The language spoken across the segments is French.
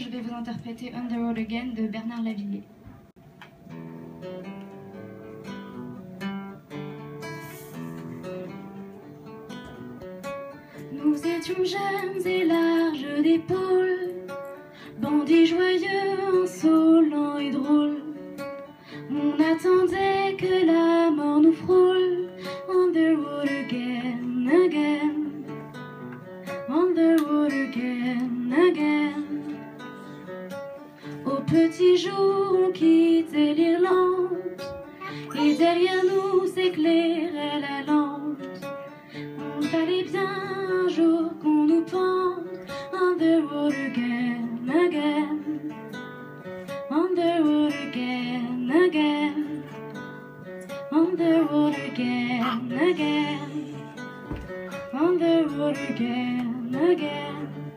je vais vous interpréter On the Road Again de Bernard Lavilliers. Nous étions jeunes et larges d'épaules, bandits joyeux, insolents et drôles. On attendait que la mort nous frôle. On the road again, again. On the road again, again. Au petit jour, on quittait l'Irlande, et derrière nous s'éclairait la lampe. On fallait bien un jour qu'on nous pende. On the road again, again. On the road again, again. On the road again, again. On the road again, again.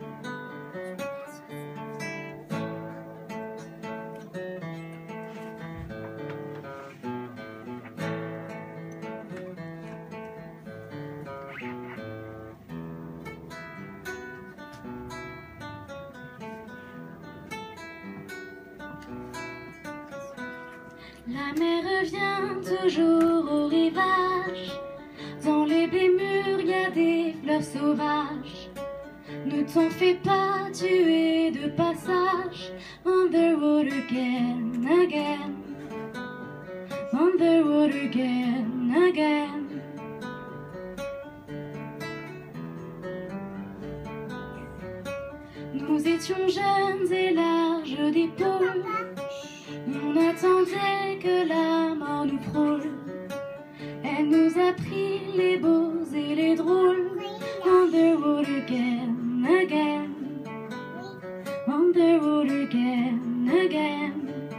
La mer revient toujours au rivage. Dans les bémurs, y a des fleurs sauvages. Ne t'en fais pas, tu es de passage. On the road again, again. On the road again, again. Nous étions jeunes et larges d'épaules. On attendait que la mort nous frôle. Elle nous a pris les beaux et les drôles. On the road again, again. On the road again, again.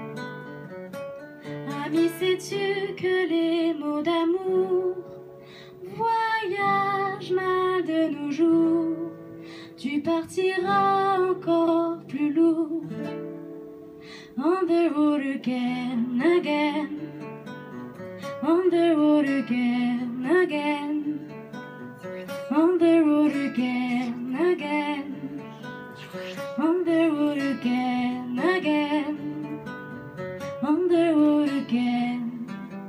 Ami, sais-tu que les mots d'amour voyagent mal de nos jours? Tu partiras encore plus lourd. On the road again, again. On the road again, again. On the road again, again. On the road again, again. On the road again.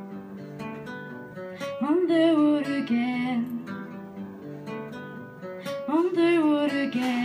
On the road again. On the road again.